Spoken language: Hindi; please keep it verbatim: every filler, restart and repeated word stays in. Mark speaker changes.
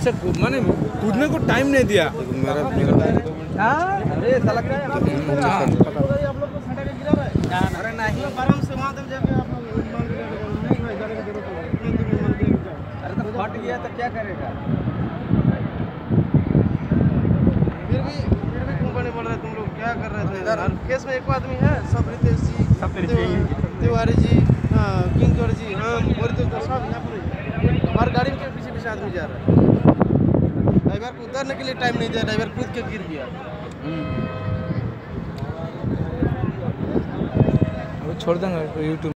Speaker 1: से मैंने कूदने को टाइम नहीं दिया।
Speaker 2: मेरा मेरा
Speaker 1: अरे साला क्या है?
Speaker 3: अरे नहीं आराम से वहाँ तक जाके आप अरे तो फट गया तो क्या करेगा? फिर भी फिर भी कंपनी बोल रहे तुम लोग क्या कर रहे थे इधर? केस में एक आदमी है, सब रितेश जी, तिवारी जी, हाँ किंग जॉर्ज जी, हाँ बोलते तो सब यहाँ पर हमारे गाड़ी के पीछे पीछे आदमी जा रहा है। ड्राइवर को उतरने के लिए टाइम नहीं दिया, ड्राइवर कूद के गिर गया।
Speaker 1: छोड़ देंगे यूट्यूब।